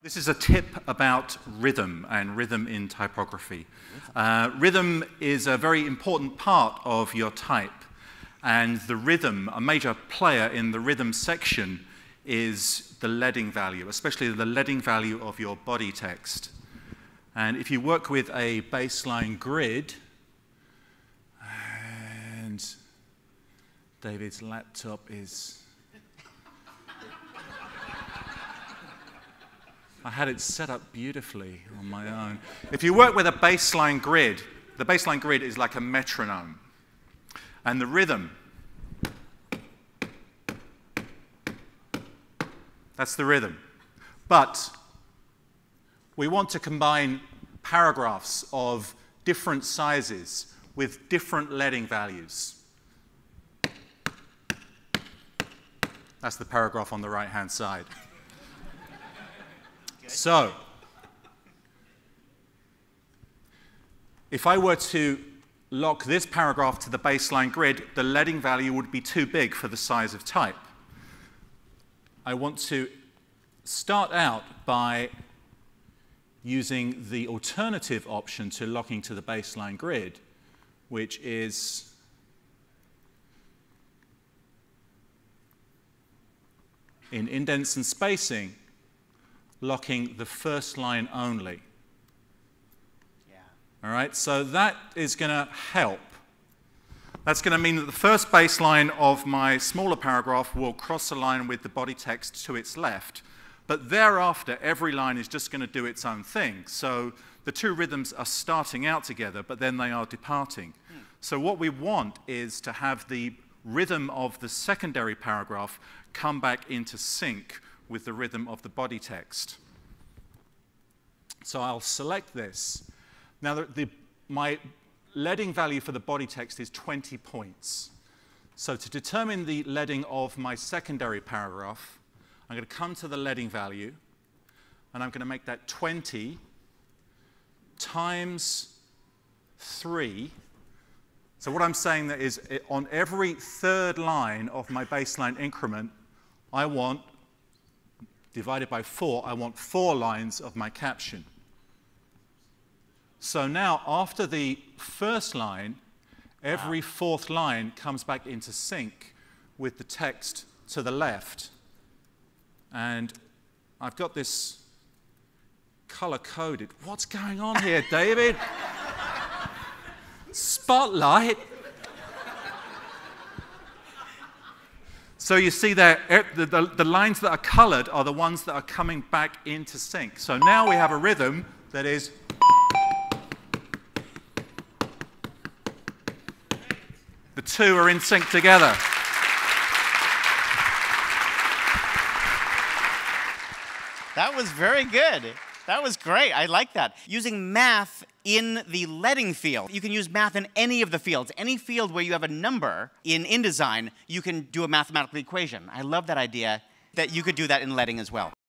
This is a tip about rhythm and rhythm in typography. Rhythm is a very important part of your type, and the rhythm, a major player in the rhythm section, is the leading value, especially the leading value of your body text. And if you work with a baseline grid, and David's laptop is... I had it set up beautifully on my own. If you work with a baseline grid, the baseline grid is like a metronome. And the rhythm, that's the rhythm. But we want to combine paragraphs of different sizes with different leading values. That's the paragraph on the right-hand side. So, if I were to lock this paragraph to the baseline grid, the leading value would be too big for the size of type. I want to start out by using the alternative option to locking to the baseline grid, which is in indents and spacing, locking the first line only. Yeah. All right, so that is going to help. That's going to mean that the first baseline of my smaller paragraph will cross a line with the body text to its left, but thereafter every line is just going to do its own thing. So the two rhythms are starting out together, but then they are departing. So what we want is to have the rhythm of the secondary paragraph come back into sync with the rhythm of the body text. So I'll select this. Now, my leading value for the body text is 20 points. So to determine the leading of my secondary paragraph, I'm going to come to the leading value, and I'm going to make that 20 times 3. So what I'm saying there is, on every third line of my baseline increment, I want, divided by 4, I want 4 lines of my caption. So now, after the first line, every fourth line comes back into sync with the text to the left. And I've got this color-coded. What's going on here, David? Spotlight. So you see there, the lines that are colored are the ones that are coming back into sync. So now we have a rhythm that is... The two are in sync together. That was very good. That was great. I like that. Using math in the leading field. You can use math in any of the fields. Any field where you have a number in InDesign, you can do a mathematical equation. I love that idea that you could do that in leading as well.